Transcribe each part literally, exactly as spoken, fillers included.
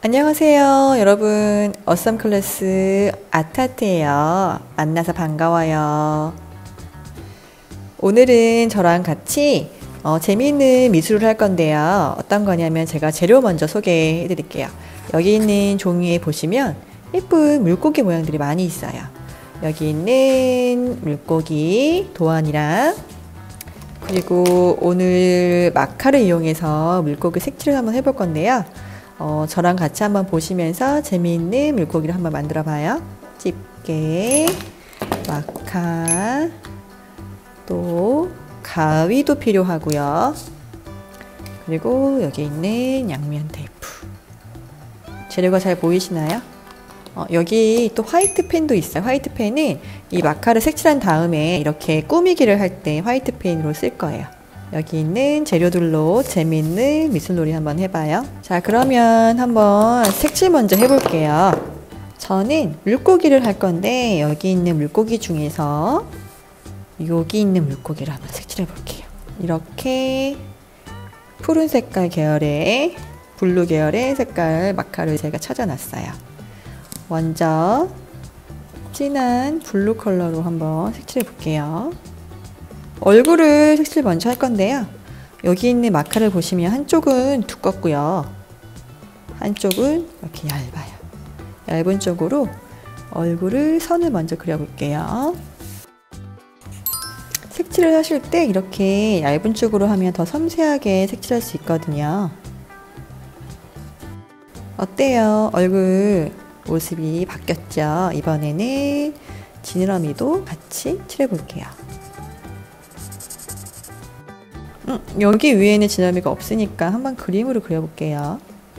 안녕하세요, 여러분. 어썸 클래스 아타트예요. 만나서 반가워요. 오늘은 저랑 같이 어, 재미있는 미술을 할 건데요. 어떤 거냐면 제가 재료 먼저 소개해 드릴게요. 여기 있는 종이에 보시면 예쁜 물고기 모양들이 많이 있어요. 여기 있는 물고기 도안이랑, 그리고 오늘 마카를 이용해서 물고기 색칠을 한번 해볼 건데요. 어, 저랑 같이 한번 보시면서 재미있는 물고기를 한번 만들어 봐요. 집게, 마카, 또 가위도 필요하고요. 그리고 여기 있는 양면 테이프. 재료가 잘 보이시나요? 어, 여기 또 화이트 펜도 있어요. 화이트 펜은 이 마카를 색칠한 다음에 이렇게 꾸미기를 할 때 화이트 펜으로 쓸 거예요. 여기 있는 재료들로 재미있는 미술놀이 한번 해봐요. 자, 그러면 한번 색칠 먼저 해볼게요. 저는 물고기를 할 건데 여기 있는 물고기 중에서 여기 있는 물고기를 한번 색칠해 볼게요. 이렇게 푸른 색깔 계열의, 블루 계열의 색깔 마카를 제가 찾아놨어요. 먼저 진한 블루 컬러로 한번 색칠해 볼게요. 얼굴을 색칠 먼저 할 건데요. 여기 있는 마카를 보시면 한쪽은 두껍고요. 한쪽은 이렇게 얇아요. 얇은 쪽으로 얼굴을 선을 먼저 그려볼게요. 색칠을 하실 때 이렇게 얇은 쪽으로 하면 더 섬세하게 색칠할 수 있거든요. 어때요? 얼굴 모습이 바뀌었죠? 이번에는 지느러미도 같이 칠해볼게요. 음, 여기 위에는 지느러미가 없으니까 한번 그림으로 그려볼게요.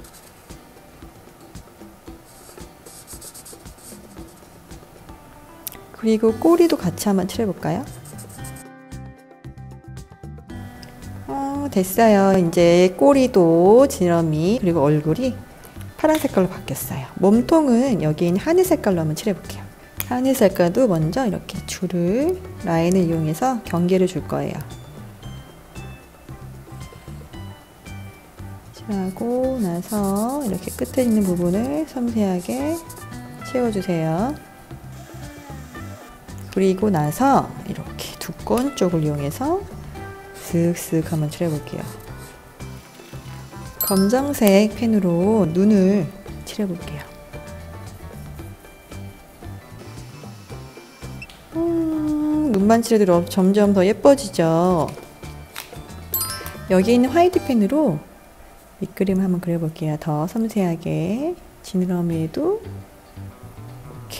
그리고 꼬리도 같이 한번 칠해볼까요? 어, 됐어요. 이제 꼬리도 지느러미 그리고 얼굴이 파란 색깔로 바뀌었어요. 몸통은 여기 있는 하늘 색깔로 한번 칠해볼게요. 하늘 색깔도 먼저 이렇게 줄을, 라인을 이용해서 경계를 줄 거예요. 칠하고 나서 이렇게 끝에 있는 부분을 섬세하게 채워주세요. 그리고 나서 이렇게 두꺼운 쪽을 이용해서 슥슥 한번 칠해볼게요. 검정색 펜으로 눈을 칠해볼게요. 음, 눈만 칠해도 점점 더 예뻐지죠. 여기 있는 화이트 펜으로 밑그림 한번 그려볼게요. 더 섬세하게. 지느러미에도 이렇게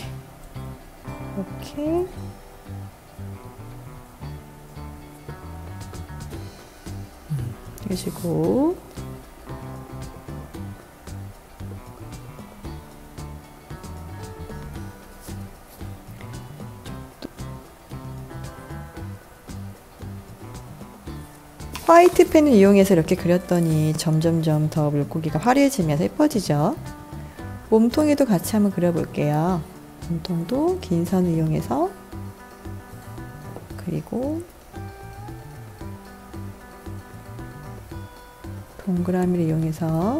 이렇게 해주고, 화이트 펜을 이용해서 이렇게 그렸더니 점점점 더 물고기가 화려해지면서 예뻐지죠. 몸통에도 같이 한번 그려볼게요. 몸통도 긴 선을 이용해서, 그리고 동그라미를 이용해서,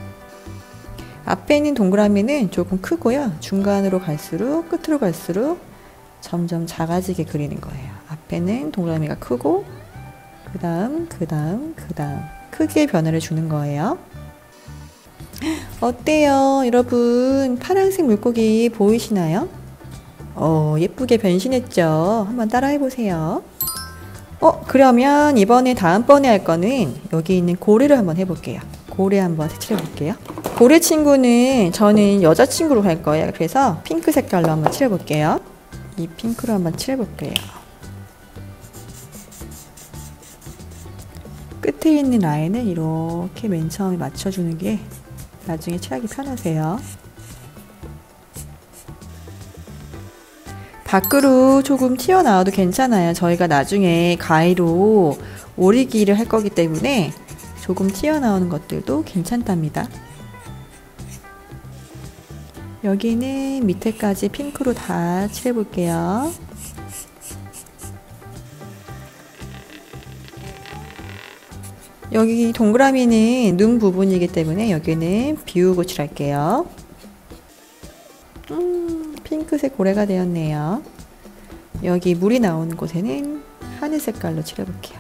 앞에 있는 동그라미는 조금 크고요. 중간으로 갈수록, 끝으로 갈수록 점점 작아지게 그리는 거예요. 앞에는 동그라미가 크고, 그 다음, 그 다음, 그 다음 크기의 변화를 주는 거예요. 어때요? 여러분, 파란색 물고기 보이시나요? 어, 예쁘게 변신했죠? 한번 따라 해보세요. 어, 그러면 이번에 다음번에 할 거는 여기 있는 고래를 한번 해볼게요. 고래 한번 색칠해 볼게요. 고래 친구는 저는 여자친구로 할 거예요. 그래서 핑크 색깔로 한번 칠해 볼게요. 이 핑크로 한번 칠해 볼게요. 끝에 있는 라인을 이렇게 맨 처음에 맞춰주는 게 나중에 칠하기 편하세요. 밖으로 조금 튀어나와도 괜찮아요. 저희가 나중에 가위로 오리기를 할 거기 때문에 조금 튀어나오는 것들도 괜찮답니다. 여기는 밑에까지 핑크로 다 칠해볼게요. 여기 동그라미는 눈 부분이기 때문에 여기는 비우고 칠할게요. 음, 핑크색 고래가 되었네요. 여기 물이 나오는 곳에는 하늘 색깔로 칠해볼게요.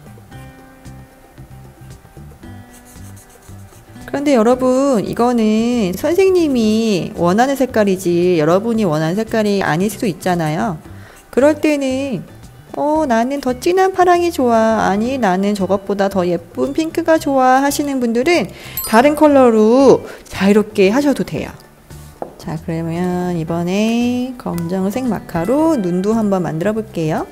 그런데 여러분, 이거는 선생님이 원하는 색깔이지 여러분이 원하는 색깔이 아닐 수도 있잖아요. 그럴 때는 어, 나는 더 진한 파랑이 좋아. 아니, 나는 저것보다 더 예쁜 핑크가 좋아 하시는 분들은 다른 컬러로 자유롭게 하셔도 돼요. 자, 그러면 이번에 검정색 마카로 눈도 한번 만들어 볼게요.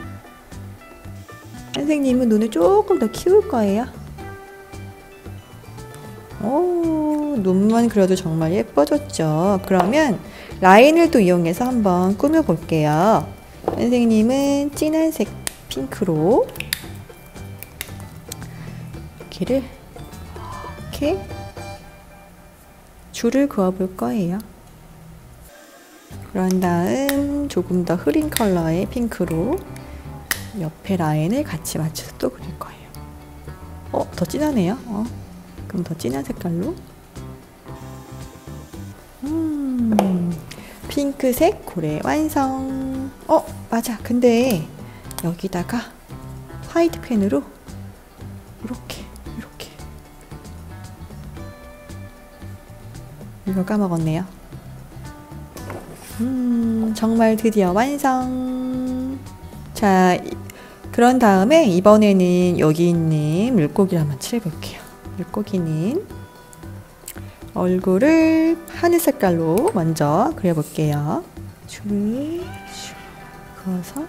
선생님은 눈을 조금 더 키울 거예요. 오, 눈만 그려도 정말 예뻐졌죠. 그러면 라인을 또 이용해서 한번 꾸며 볼게요. 선생님은 진한색 핑크로 여기를 이렇게 줄을 그어 볼 거예요. 그런 다음 조금 더 흐린 컬러의 핑크로 옆에 라인을 같이 맞춰서 또 그릴 거예요. 어, 더 진하네요. 어, 그럼 더 진한 색깔로. 음, 핑크색 고래 완성. 어, 맞아. 근데 여기다가 화이트 펜으로 이렇게 이렇게 이거 까먹었네요. 음, 정말 드디어 완성. 자, 그런 다음에 이번에는 여기 있는 물고기를 한번 칠해볼게요. 물고기는 얼굴을 하늘 색깔로 먼저 그려볼게요. 줄을 그어서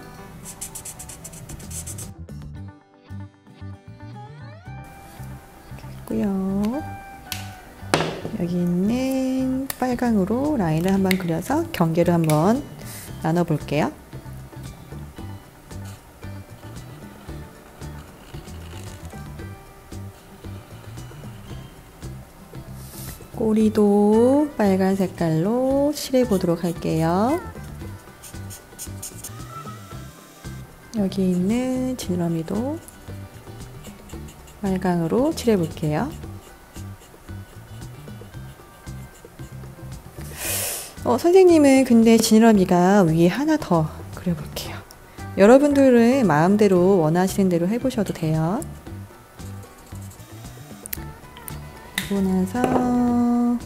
있고요. 여기 있는 빨강으로 라인을 한번 그려서 경계를 한번 나눠 볼게요. 꼬리도 빨간 색깔로 칠해 보도록 할게요. 여기 있는 지느러미도 빨강으로 칠해 볼게요. 어, 선생님은 근데 지느러미가 위에 하나 더 그려볼게요. 여러분들은 마음대로 원하시는 대로 해보셔도 돼요. 그리고 나서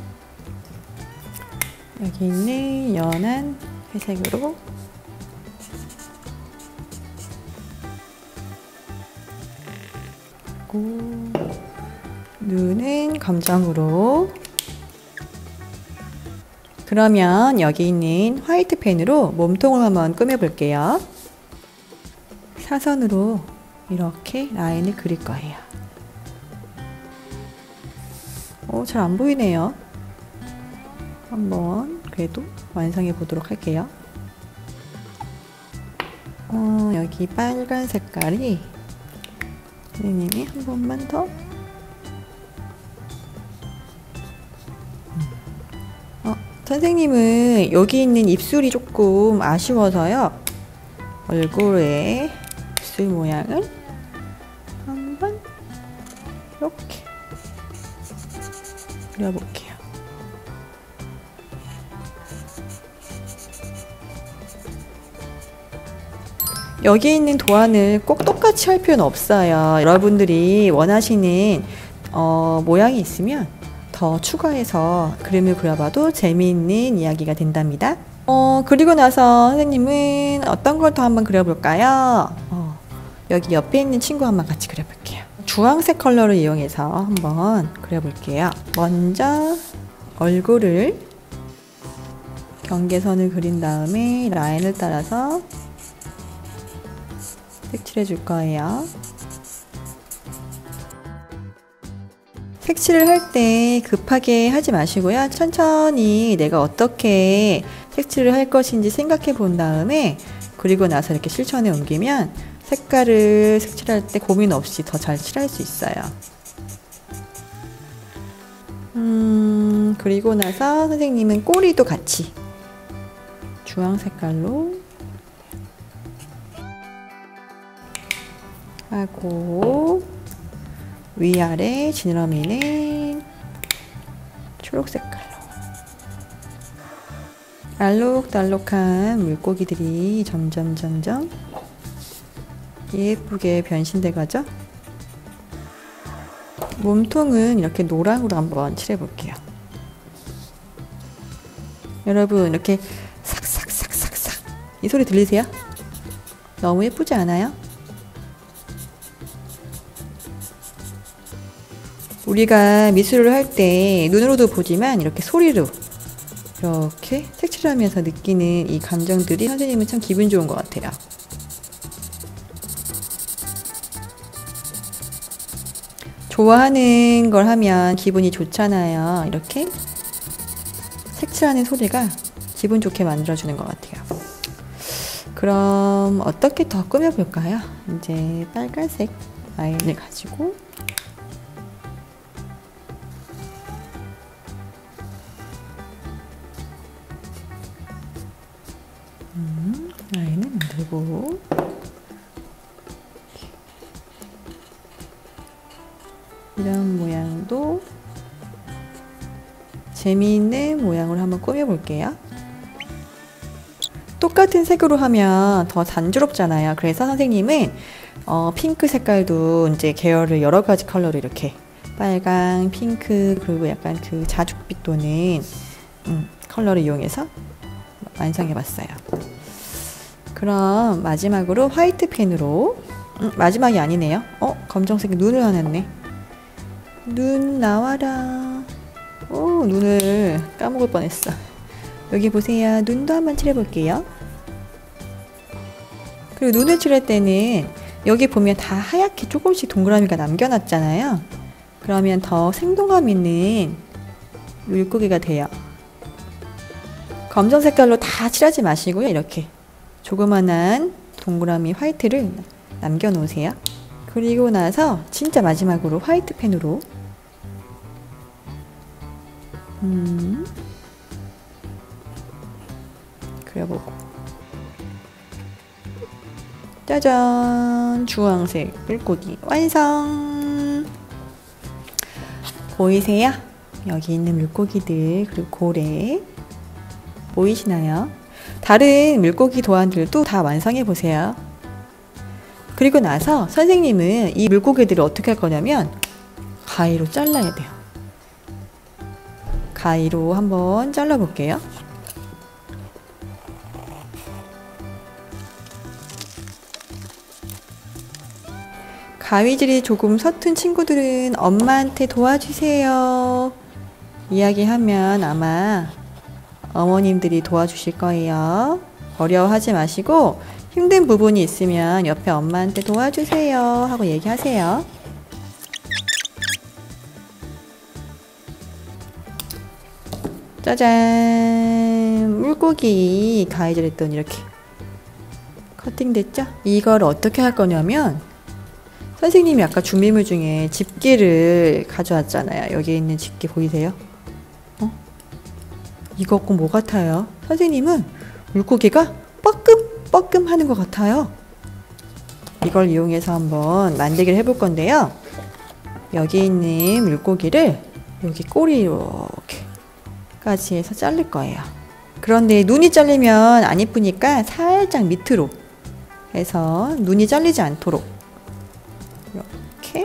여기 있는 연한 회색으로 그리고 눈은 검정으로. 그러면 여기 있는 화이트 펜으로 몸통을 한번 꾸며볼게요. 사선으로 이렇게 라인을 그릴 거예요. 어, 잘 안 보이네요. 한번 그래도 완성해 보도록 할게요. 어, 여기 빨간 색깔이 선생님이 한 번만 더. 어, 선생님은 여기 있는 입술이 조금 아쉬워서요. 얼굴에 입술 모양을 한번 이렇게 그려볼게요. 여기 있는 도안을 꼭 똑같이 할 필요는 없어요. 여러분들이 원하시는 어, 모양이 있으면 더 추가해서 그림을 그려봐도 재미있는 이야기가 된답니다. 어, 그리고 나서 선생님은 어떤 걸 더 한번 그려볼까요? 어, 여기 옆에 있는 친구 한번 같이 그려볼게요. 주황색 컬러를 이용해서 한번 그려볼게요. 먼저 얼굴을 경계선을 그린 다음에 라인을 따라서 색칠해 줄 거예요. 색칠을 할 때 급하게 하지 마시고요. 천천히 내가 어떻게 색칠을 할 것인지 생각해 본 다음에 그리고 나서 이렇게 실천에 옮기면 색깔을 색칠할 때 고민 없이 더 잘 칠할 수 있어요. 음, 그리고 나서 선생님은 꼬리도 같이 주황 색깔로 하고 위아래 지느러미는 초록 색깔로. 알록달록한 물고기들이 점점 점점 예쁘게 변신돼 가죠. 몸통은 이렇게 노랑으로 한번 칠해볼게요. 여러분 이렇게 삭삭삭삭삭 이 소리 들리세요? 너무 예쁘지 않아요? 우리가 미술을 할 때 눈으로도 보지만 이렇게 소리로 이렇게 색칠하면서 느끼는 이 감정들이 선생님은 참 기분 좋은 것 같아요. 좋아하는 걸 하면 기분이 좋잖아요. 이렇게 색칠하는 소리가 기분 좋게 만들어주는 것 같아요. 그럼 어떻게 더 꾸며볼까요? 이제 빨간색 라인을 가지고 음, 라인을 만들고 이런 모양도 재미있는 모양으로 한번 꾸며볼게요. 똑같은 색으로 하면 더 단조롭잖아요. 그래서 선생님은 어, 핑크 색깔도 이제 계열을 여러 가지 컬러로 이렇게 빨강, 핑크, 그리고 약간 그 자줏빛 도는 음, 컬러를 이용해서 완성해봤어요. 그럼 마지막으로 화이트 펜으로 음, 마지막이 아니네요. 어? 검정색 눈을 하나 했네. 눈 나와라. 오, 눈을 까먹을 뻔했어. 여기 보세요. 눈도 한번 칠해볼게요. 그리고 눈을 칠할 때는 여기 보면 다 하얗게 조금씩 동그라미가 남겨놨잖아요. 그러면 더 생동감 있는 물고기가 돼요. 검정 색깔로 다 칠하지 마시고요. 이렇게 조그만한 동그라미 화이트를 남겨놓으세요. 그리고 나서 진짜 마지막으로 화이트 펜으로 음, 그려보고 짜잔! 주황색 물고기 완성! 보이세요? 여기 있는 물고기들 그리고 고래 보이시나요? 다른 물고기 도안들도 다 완성해 보세요. 그리고 나서 선생님은 이 물고기들을 어떻게 할 거냐면 가위로 잘라야 돼요. 가위로 한번 잘라 볼게요. 가위질이 조금 서툰 친구들은 엄마한테 도와주세요 이야기하면 아마 어머님들이 도와주실 거예요. 어려워하지 마시고 힘든 부분이 있으면 옆에 엄마한테 도와주세요 하고 얘기하세요. 짜잔! 물고기 가위질 했더니 이렇게 커팅 됐죠? 이걸 어떻게 할 거냐면 선생님이 아까 준비물 중에 집게를 가져왔잖아요. 여기 있는 집게 보이세요? 어? 이거 꼭 뭐 같아요? 선생님은 물고기가 뻐끔뻐끔 하는 것 같아요. 이걸 이용해서 한번 만들기를 해볼 건데요. 여기 있는 물고기를 여기 꼬리 이렇게 까지 해서 자를 거예요. 그런데 눈이 잘리면 안 이쁘니까 살짝 밑으로 해서 눈이 잘리지 않도록 이렇게.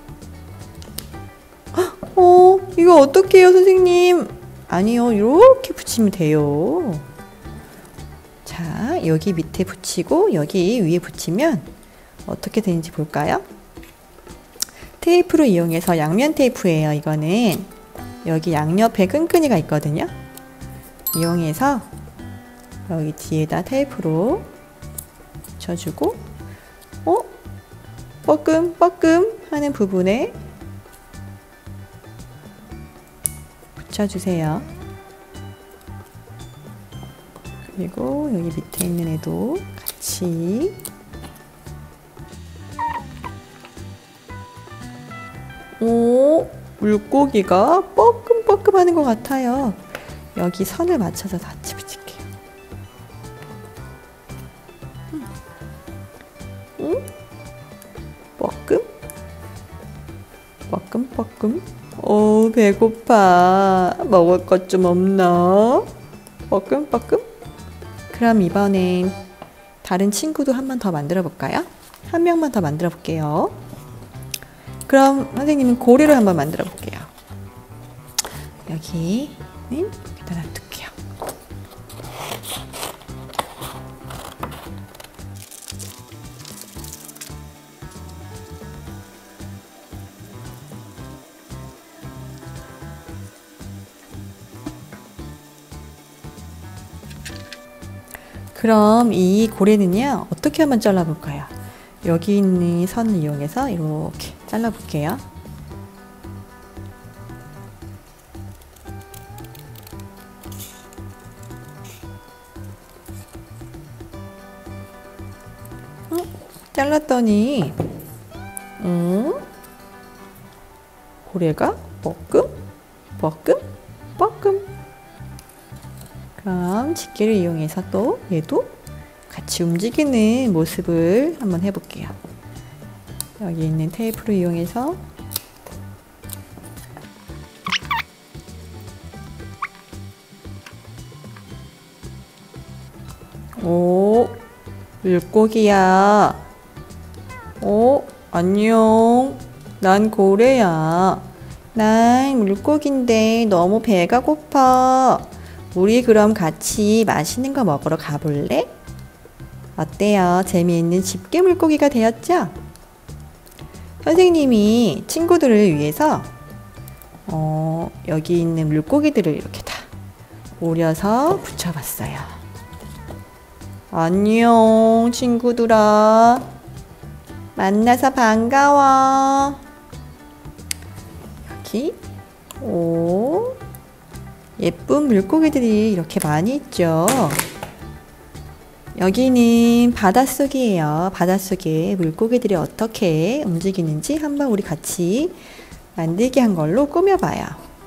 어, 이거 어떡해요 선생님? 아니요, 이렇게 붙이면 돼요. 자, 여기 밑에 붙이고 여기 위에 붙이면 어떻게 되는지 볼까요? 테이프로 이용해서 양면 테이프예요. 이거는 여기 양옆에 끈끈이가 있거든요. 이용해서 여기 뒤에다 테이프로 붙여주고 어? 뻐끔뻐끔 하는 부분에 붙여주세요. 그리고 여기 밑에 있는 애도 같이 오, 물고기가 뻐끔뻐끔 하는 것 같아요. 여기 선을 맞춰서 같이 붙일게요. 음. 응? 뻐끔? 뻐끔. 오, 배고파. 먹을 것 좀 없나? 뻐끔뻐끔. 그럼 이번엔 다른 친구도 한 번 더 만들어 볼까요? 한 명만 더 만들어 볼게요. 그럼 선생님은 고래를 한번 만들어 볼게요. 여기는 여기다 놔둘게요. 그럼 이 고래는요, 어떻게 한번 잘라볼까요? 여기 있는 선을 이용해서 이렇게 잘라볼게요. 어? 잘랐더니 음? 고래가 뻐끔, 뻐끔, 뻐끔. 그럼 집게를 이용해서 또 얘도 같이 움직이는 모습을 한번 해볼게요. 여기 있는 테이프를 이용해서 오, 물고기야. 오, 안녕. 난 고래야. 난 물고기인데 너무 배가 고파. 우리 그럼 같이 맛있는 거 먹으러 가볼래? 어때요? 재미있는 집게 물고기가 되었죠? 선생님이 친구들을 위해서 어, 여기 있는 물고기들을 이렇게 다 오려서 붙여봤어요. 안녕, 친구들아. 만나서 반가워. 여기 오, 예쁜 물고기들이 이렇게 많이 있죠. 여기는 바닷속이에요. 바닷속에 물고기들이 어떻게 움직이는지 한번 우리 같이 만들기 한 걸로 꾸며봐요.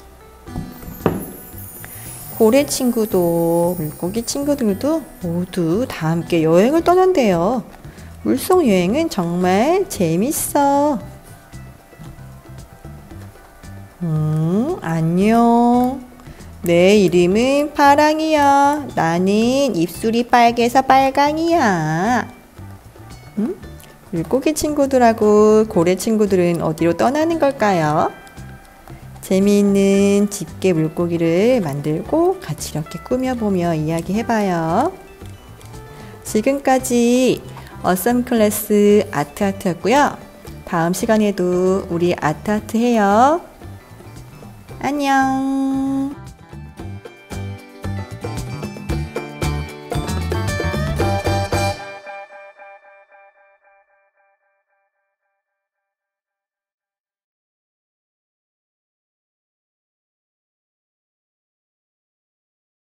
고래 친구도 물고기 친구들도 모두 다 함께 여행을 떠난대요. 물속 여행은 정말 재밌어. 음, 안녕. 내 이름은 파랑이야. 나는 입술이 빨개서 빨강이야. 음? 물고기 친구들하고 고래 친구들은 어디로 떠나는 걸까요? 재미있는 집게 물고기를 만들고 같이 이렇게 꾸며보며 이야기해봐요. 지금까지 어썸 클래스 아트아트였고요. 다음 시간에도 우리 아트아트 해요. 안녕.